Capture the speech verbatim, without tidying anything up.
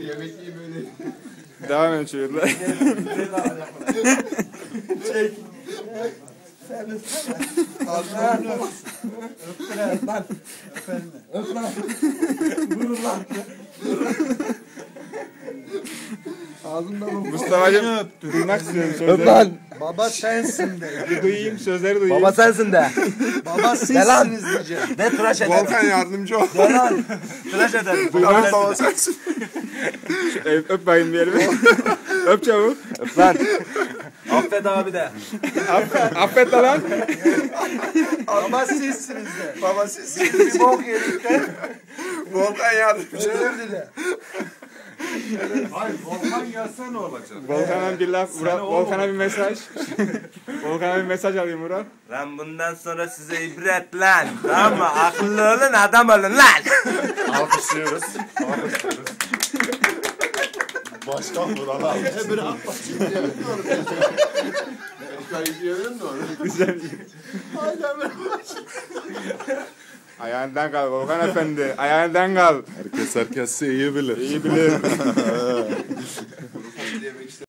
Yemek yiyeyim öyle. Devam edin çocuklar. Çek. Sen öpsene. Ağzını öp. Öpsene lan. Öpelme. Öp lan. Vurun lan. Ağzından öp. Mustafa'cığım duymak istiyorum Öp sözleri. lan. Baba sensin de. Bir duyayım sözleri duyayım. Baba sensin de. Baba sizsiniz diyeceğim. De tıraş eder. Volkan yardımcı ol. De lan. Tıraş eder. Tamam baba sensin. Öp, öp bakayım bir elimi. Öp çabuk. Öp lan. Affet abi de. Affet, affet lan. Baba sizsiniz de. Baba sizsin. Bir bok yedik de. Volkan yardımcı. Özür dile. Hayır, Volkan gelse ne olacak? Volkan'a bir laf. Murat, Volkan'a bir mesaj. Volkan'a bir mesaj alayım Murat. Lan bundan sonra size ibret lan. Tamam mı? Akıllı olun, adam olun lan. Alkışlıyoruz. Alkışlıyoruz. Başkan Vural abi. Bir ak bakayım. Kayıplayabilir mi onu? Güzel. Ayağından kal Volkan Efendi. Ayağından kal. Herkes herkesi iyi bilir. İyi bilir.